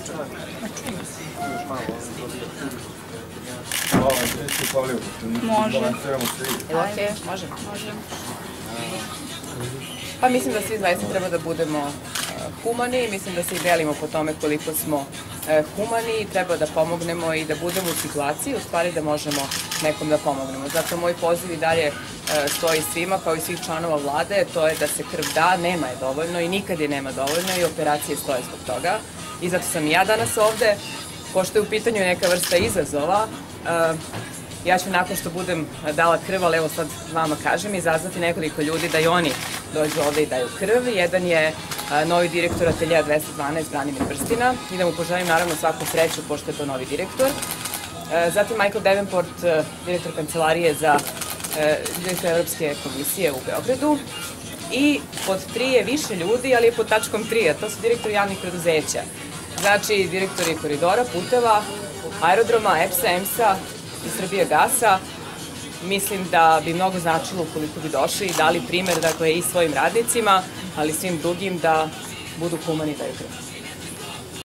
Može. Može. Pa mislim da svi zaista treba da budemo humani, mislim da se i delimo po tome koliko smo humani i treba da pomognemo i da budemo u situaciji, u stvari da možemo nekom da pomognemo. Zato moj poziv i dalje stoji svima, kao i svih članova vlade, to je da se krv da, nema je dovoljno i nikad je nema dovoljno i operacije stoje zbog toga. I zato sam i ja danas ovde, pošto je u pitanju neka vrsta izazova, ja ću nakon što budem dala krv, ali evo sad vama kažem, izazvati nekoliko ljudi da i oni dođu ovde i daju krv. Jedan je novi direktor Ateljeja 212, Branimir Brstina, i da mu poželim naravno svaku sreću pošto je to novi direktor. Zatim Michael Davenport, direktor kancelarije za direktor Evropske komisije u Beogradu. I pod 3 je više ljudi, ali je pod tačkom 3, a to su direktori javnih preduzeća. Znači, direktori koridora, puteva, aerodroma, EPS-a, EMS-a i Srbijagasa. Mislim da bi mnogo značilo ukoliko bi došli i dali primer, dakle, i svojim radnicima, ali i svim drugim da budu humani da je krv.